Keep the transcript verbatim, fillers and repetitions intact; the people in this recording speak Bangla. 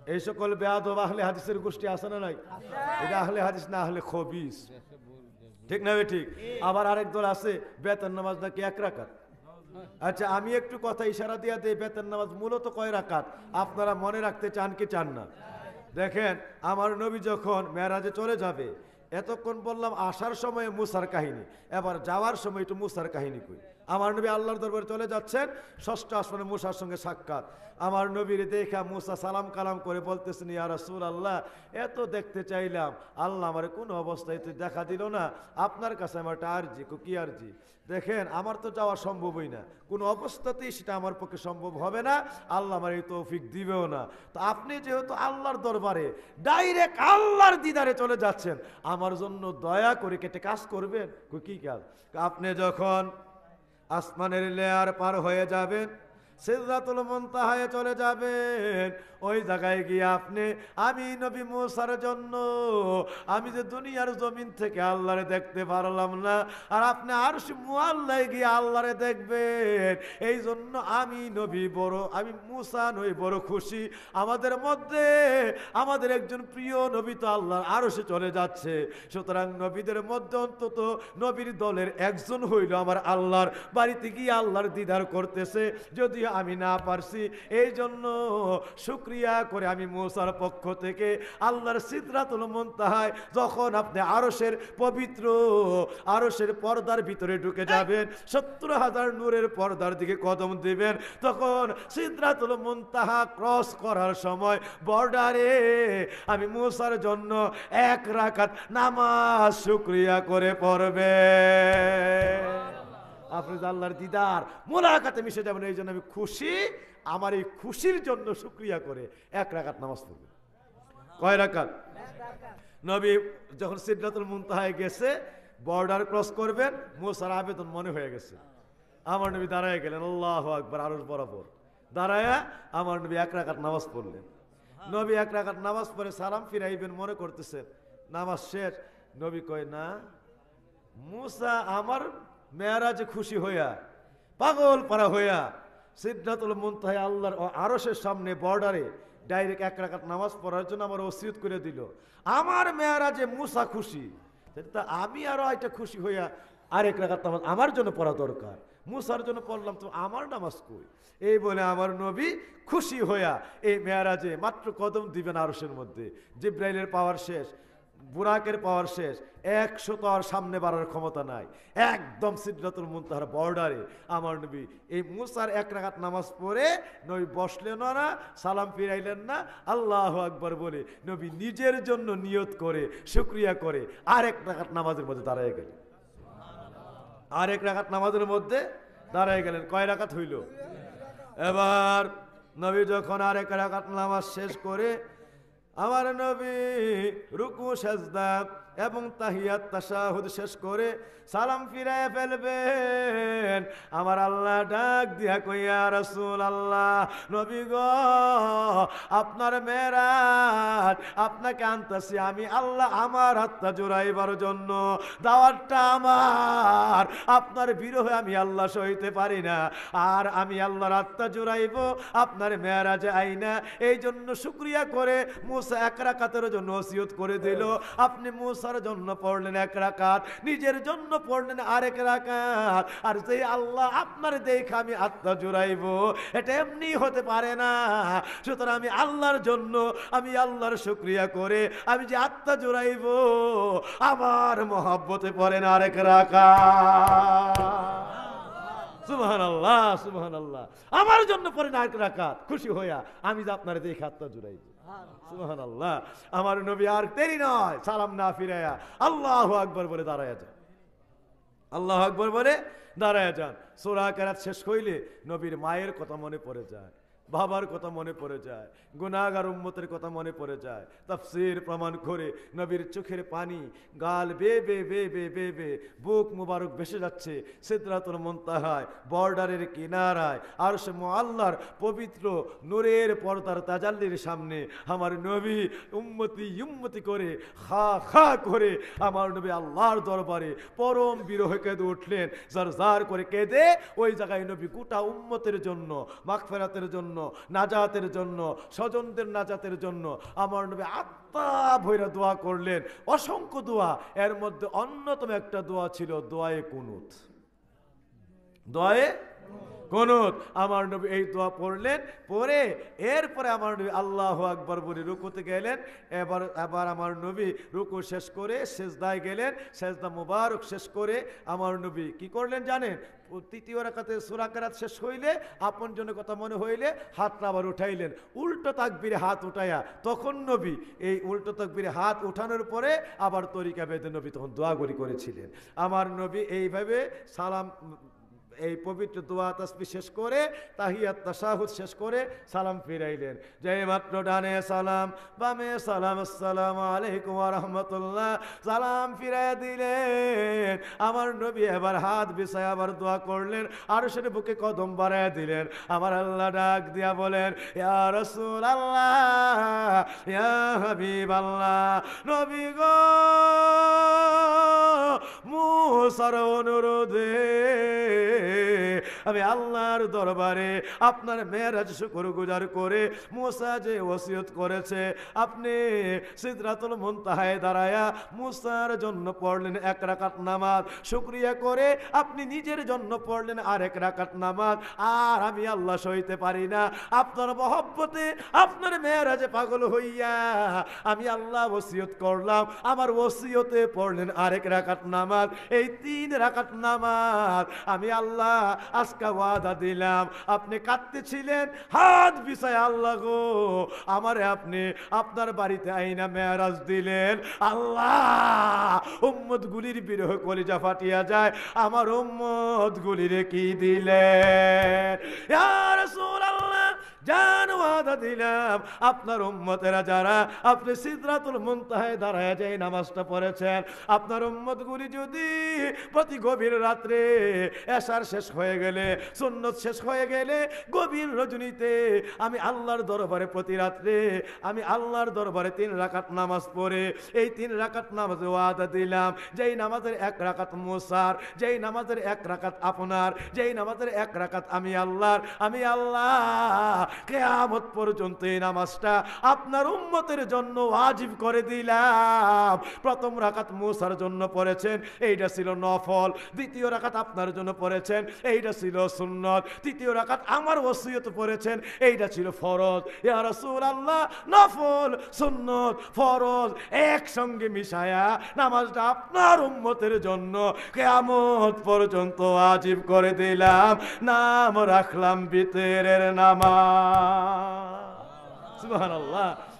এই সকল বেয়াদব আহলে হাদিসের গোষ্ঠী আছে না নাই? এটা আহলে হাদিস না, আহলে খবিস, ঠিক না? ঠিক। আবার আরেক দল আছে বেতন নামাজ নাকি এক রাকাত। আচ্ছা, আমি একটু কথা ইশারা দিয়ে দিই, বেতন নামাজ মূলত কয় রাকাত আপনারা মনে রাখতে চান কি চান না? দেখেন, আমার নবী যখন মেরাজে চলে যাবে, এতক্ষণ বললাম আসার সময় মুসার কাহিনী, এবার যাওয়ার সময় একটু মুসার কাহিনী কই। আমার নবী আল্লাহর দরবারে চলে যাচ্ছেন, ষষ্ঠ আসমানে মুসার সঙ্গে সাক্ষাৎ। আমার নবীর দেখা মুসা সালাম কালাম করে বলতেছেন, ইয়া রাসূলুল্লাহ, এত দেখতে চাইলাম, আল্লাহ আমার কোনো অবস্থায় তো দেখা দিল না, আপনার কাছে আমার একটা আরজি। কি আরজি? দেখেন, আমার তো যাওয়া সম্ভবই না, কোনো অবস্থাতেই সেটা আমার পক্ষে সম্ভব হবে না, আল্লাহ আমার এই তৌফিক দিবেও না। তো আপনি যেহেতু আল্লাহর দরবারে ডাইরেক্ট আল্লাহর দিদারে চলে যাচ্ছেন, আমার জন্য দয়া করে কেটে কাজ করবেন। কি কাজ? আপনি যখন আসমানের লেয়ার পার হয়ে যাবেন, সিদরাতুল মুনতাহায় চলে যাবেন, ওই জায়গায় গিয়ে আপনি আমি নবী মুসার জন্য আমি যে দুনিয়ার জমিন থেকে আল্লাহরে দেখতে পারলাম না, আর আপনি আরশ মুআল্লায় গিয়ে আল্লাহরে দেখবেন, এই জন্য আমি নবী বড় আমি মুসা নই বড় খুশি। আমাদের মধ্যে আমাদের একজন প্রিয় নবী তো আল্লাহর আরশে চলে যাচ্ছে, সুতরাং নবীদের মধ্যে অন্তত নবীর দলের একজন হইল আমার আল্লাহর বাড়িতে গিয়ে আল্লাহর দিদার করতেছে। যদি আমি না পারছি, এই জন্য শুকরিয়া করে আমি মুসার পক্ষ থেকে আল্লাহর সিদরাতুল মুনতাহায় যখন আপনি আরশের পবিত্র আরশের পর্দার ভিতরে ঢুকে যাবেন, সত্তর হাজার নূরের পর্দার দিকে কদম দিবেন, তখন সিদরাতুল মুনতাহা ক্রস করার সময় বর্ডারে আমি মুসার জন্য এক রাকাত নামাজ শুকরিয়া করে পড়বে। আপনি আল্লাহর দিদার মোলাকাতে মিশে যাবেন, এই জন্য আমি খুশি, আমার এই খুশির জন্য শুকরিয়া করে এক রাকাত নামাজ পড়বেন। কয় রাকাত? নবী যখন সিদরাতুল মুনতাহায় গেছে, বর্ডার ক্রস করবেন, মুসার আবেদন মনে হয়ে গেছে, আমার নবী দাঁড়ায় গেলেন, আল্লাহু আকবার, আরশ বরাবর দাঁড়ায়া আমার নবী এক রাকাত নামাজ পড়লেন। নবী এক রাকাত নামাজ পড়ে সালাম ফিরাইবেন মনে করতেছেন, নামাজ শেষ। নবী কয়, না, মুসা আমার মেরাজে খুশি হইয়া পাগল পারা হইয়া সিদরাতুল মুনতাহায় আল্লাহর আরশের সামনে বর্ডারে ডাইরেক্ট এক রাকাত নামাজ পড়ার জন্য আমার ওসিয়ত করে দিল। আমার মেরাজে মুসা খুশি, তা আমি আরো একটা খুশি হইয়া আরেক রাকাত নামাজ আমার জন্য পড়া দরকার, মুসার জন্য পড়লাম, তো আমার নামাজ কই? এই বলে আমার নবী খুশি হইয়া এই মেরাজে মাত্র কদম দিবেন আরশের মধ্যে, জিব্রাইলের পাওয়ার শেষ, বুরাকের পাওয়ার শেষ, একশো তো আর সামনে বাড়ার ক্ষমতা নাই, একদম সিদরাতুল মুনতাহার বর্ডারে আমার নবী এই মুসার এক রাকাত নামাজ পড়ে নবী বসলেন না, সালাম ফিরাইলেন না, আল্লাহু আকবার বলে নবী নিজের জন্য নিয়ত করে শুকরিয়া করে আরেক রাকাত নামাজের মধ্যে দাঁড়ায় গেলেন। আরেক রাকাত নামাজের মধ্যে দাঁড়ায় গেলেন। কয় রাকাত হইল? এবার নবী যখন আরেক রাকাত নামাজ শেষ করে আমার নবী রুকু সাজদা এবং তাহিয়াত তাশাহুদ শেষ করে সালাম ফিরায় ফেলবেন, আমার আল্লাহ ডাক দিয়া কইয়া, রাসূলুল্লাহ, নবী গো, আপনার মেরাজ, আপনাকে আনতাছি আমি আল্লাহ আমার আত্মা জুড়াইবার জন্য, দাওয়াতটা আমার, আপনার বিরহে আমি আল্লাহ সইতে পারি না, আর আমি আল্লাহর আত্মা জুড়াইব আপনার মেরাজে আইনা, এই জন্য শুকরিয়া করে মুসা এক রাকাতের জন্য ওসিয়ত করে দিল। আপনি মুসার জন্য পড়লেন এক রাকাত, নিজের জন্য পড়লেন আরেক রাকাত, আর যে আল্লাহ আপনার দেখে আমি আত্মা জুড়াইব, এটা এমনি হতে পারে না। সুতরাং আমি আল্লাহর জন্য আমি আল্লাহর শুকরিয়া করে আমি যে আত্মা জুড়াইব, আমার মহব্বতে পড়েন আরেক রাকাত। সুবহানাল্লাহ, সুবহানাল্লাহ, আমার জন্য পড়েন আরেক রাকাত, খুশি হইয়া আমি যে আপনার দেখে আত্মা জুড়াইব। সুবহানাল্লাহ, আমার নবী আর দেরি নয়, সালাম না ফিরাইয়া আল্লাহু আকবার বলে দাঁড়ায় যান, আল্লাহু আকবার বলে দাঁড়ায় যান। সূরা কেরাত শেষ হইলে নবীর মায়ের কথা মনে পড়ে যায়, বাবার কথা মনে পড়ে যায়, গুনাহগার উম্মতের কথা মনে পড়ে যায়। তাফসীর প্রমাণ করে নবীর চোখের পানি গাল বে বে বে বে বে বে বুক মুবারক ভেসে যাচ্ছে সিদরাতুল মুনতাহায় বর্ডারের কিনারায় আরশে মুআল্লার পবিত্র নূরের পর্দার তাজাল্লির সামনে আমার নবী উম্মতি উম্মতি করে খা খা করে আমার নবী আল্লাহর দরবারে পরম বিরহে কেঁদে উঠলেন, জার জার করে কেঁদে ওই জায়গায় নবী গোটা উম্মতের জন্য মাগফিরাতের জন্য জন্য, নাজাতের জন্য, স্বজনদের নাজাতের জন্য আমার নবী আত্মা ভৈরা দোয়া করলেন, অসংখ্য দোয়া। এর মধ্যে অন্যতম একটা দোয়া ছিল দোয়ায়ে কুনুত। দোয়ায়ে কুনুত আমার নবী এই দোয়া পড়লেন, পড়ে এরপরে আমার নবী আল্লাহু আকবার বলে রুকুতে গেলেন। এবার এবার আমার নবী রুকু শেষ করে সেজদায় গেলেন, সেজদা মুবারক শেষ করে আমার নবী কি করলেন জানেন? তৃতীয় রাকাতে সূরা কেরাত শেষ হইলে আপন জনের কথা মনে হইলে হাতটা আবার উঠাইলেন, উল্টো তাকবীরে হাত উঠাইয়া তখন নবী এই উল্টো তাকবীরে হাত উঠানোর পরে আবার তরিকা বেঁধে নবী তখন দোয়াগরি করেছিলেন। আমার নবী এইভাবে সালাম এই পবিত্র দোয়া তাসবিহ শেষ করে তাহিয়াত তাশাহুদ শেষ করে সালাম ফিরাইলেন। যেই মাত্র ডানে সালাম বামে সালাম, আসসালামু আলাইকুম ওয়া রাহমাতুল্লাহ, সালাম ফিরাই দিলেন। আমার নবী এবার হাত বিছায় আবার দোয়া করলেন, আর সেটা বুকে কদম বাড়ায় দিলেন। আমার আল্লাহ ডাক দিয়া বলেন, ইয়া রাসূলুল্লাহ, ইয়া হাবিবাল্লাহ, নবী গো মুসার অনুরোধে আমি আল্লাহর দরবারে আপনার মেরাজ শুকরগুজার করে মুসা যে ওসিয়ত করেছে আপনি সিদরাতুল মুনতাহায় দাঁড়ায়া মুসার জন্য পড়লেন এক রাকাত নামাজ, শুকরিয়া করে আপনি নিজের জন্য পড়লেন আর এক রাকাত নামাজ। আর আমি আল্লাহ সইতে পারি না, আপনার মহব্বতে আপনার মেরাজে পাগল হইয়া আমি আল্লাহ ওসিয়ত করলাম, আমার ওসিয়তে পড়লেন আরেক রাকাত নামাজ। এই তিন রাকাত নামাজ আমি আল্লাহ আজকে ওয়াদা দিলাম। আপনি কাঁদতেছিলেন হাত বিছায়, আল্লাহ গো আমারে আপনি আপনার বাড়িতে আইনা মেরাজ দিলেন। আল্লাহ উম্মত গুলির বিরহ কলিজা ফাটিয়া যায়, আমার উম্মত গুলিরে কি দিলেন? ইয়া রাসূলুল্লাহ জান ওয়াদা দিলাম আপনার উম্মতেরা যারা আপনি সিদরাতুল মুনতাহায় দাঁড়ায় যায় নামাজটা পড়েছেন, আপনার উম্মত গুলি যদি প্রতি গভীর রাত্রে এশার শেষ হয়ে গেলে সুন্নত শেষ হয়ে গেলে গভীর রজনীতে আমি আল্লাহর দরবারে প্রতি রাত্রে আমি আল্লাহর দরবারে তিন রাকাত নামাজ পড়ে এই তিন রাকাত নামাজে ওয়াদা দিলাম, যেই নামাজের এক রাকাত মুসার, যেই নামাজের এক রাকাত আপনার, যেই নামাজের এক রাকাত আমি আল্লাহর, আমি আল্লাহ কিয়ামত পর্যন্ত এই নামাজটা আপনার উম্মতের জন্য ওয়াজিব করে দিলাম। প্রথম রাকাত মুসার জন্য পড়েছেন, এইটা ছিল নফল। দ্বিতীয় রাকাত আপনার জন্য পড়েছেন, এইটা ছিল সুন্নত। তৃতীয় রাকাত আমার ওসিয়ত পড়েছেন, এইটা ছিল ফরজ। ইয়া রাসূলুল্লাহ নফল সুন্নত ফরজ একসঙ্গে মিশায়া নামাজটা আপনার উম্মতের জন্য কিয়ামত পর্যন্ত ওয়াজিব করে দিলাম। নাম রাখলাম বিতরের নামাজ। সুবহানাল্লাহ।